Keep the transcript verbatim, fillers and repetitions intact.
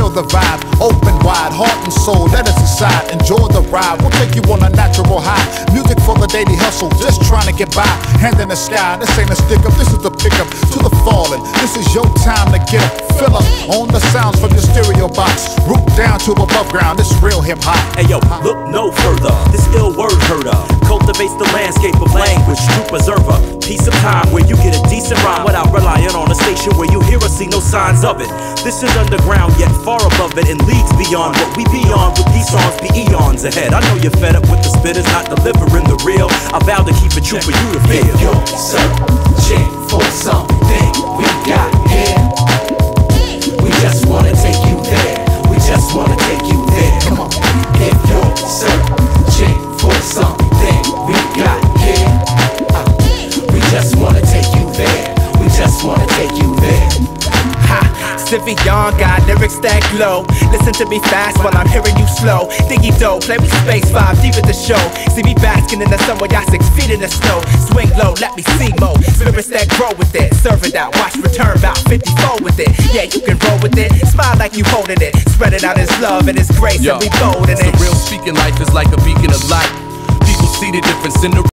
feel the vibe, open wide, heart and soul, let us decide. Enjoy the ride, we'll take you on a natural high. Music for the daily hustle, just trying to get by. Hand in the sky, this ain't a stick up, this is the pickup to the fallen. This is your time to get up. Fill up on the sounds from your stereo box. Root down to above ground, this real hip hop. Hey yo, look no further, this ill word heard of cultivates the landscape of language, true preserver. Piece of time where you get a decent rhyme without relying on a station where you hear or see no signs of it. This is underground yet far above it and leagues beyond what we beyond. With these songs be eons ahead. I know you're fed up with the spitters not delivering the real. I vow to keep it true for you to feel. If you're searching for something we got here, we just wanna take you there. We just wanna take you there. Come on. If you're searching for something we got here, uh, we just wanna take you there. We just wanna take you there. Sivion got lyrics that glow. Listen to me fast while I'm hearing you slow. Diggy dope, play me space five deep at the show. See me basking in the sun while y'all six feet in the snow. Swing low, let me see mo. Spirits that grow with it. Serve it out, watch return about fifty-four with it. Yeah, you can roll with it. Smile like you holding it. Spread it out as love and as grace. Yo, and be bold in it. The real speaking life is like a beacon of light. People see the difference in the